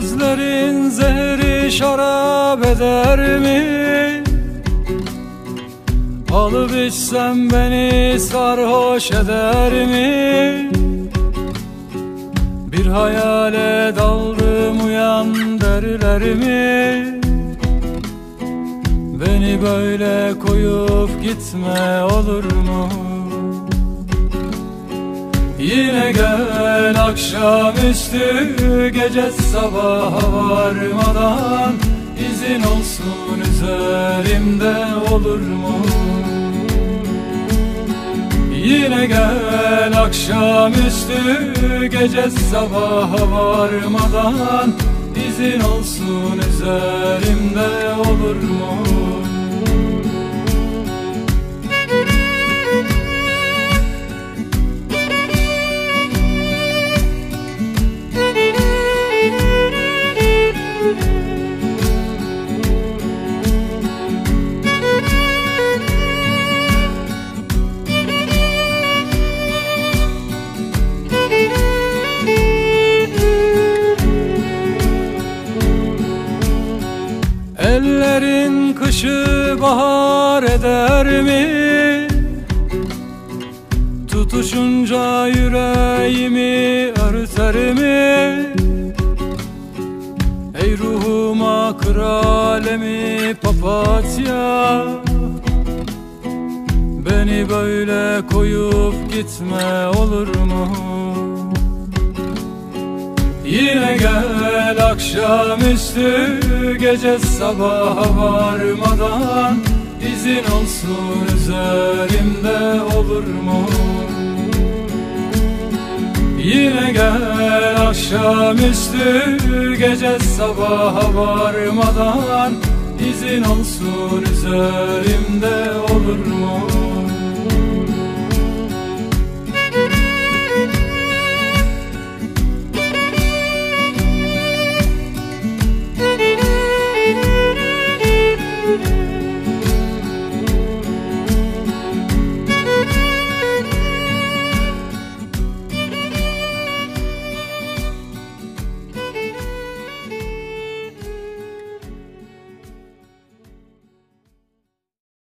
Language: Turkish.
Sözlerin zehri şarap eder mi? Alıp içsem beni sarhoş eder mi? Bir hayale daldım uyan derler mi? Beni böyle koyup gitme olur mu? Yine gel akşamüstü, gece sabaha varmadan izin olsun üzerimde olur mu? Yine gel akşamüstü, gece sabaha varmadan izin olsun üzerimde olur mu? Ellerin kışı bahar eder mi? Tutuşunca yüreğimi örter mi? Ey ruhuma kır alemi papatya, beni böyle koyup gitme olur mu? Yine gel akşamüstü, gece sabaha varmadan izin olsun üzerimde olur mu? Yine gel akşamüstü, gece sabaha varmadan izin olsun üzerimde olur mu?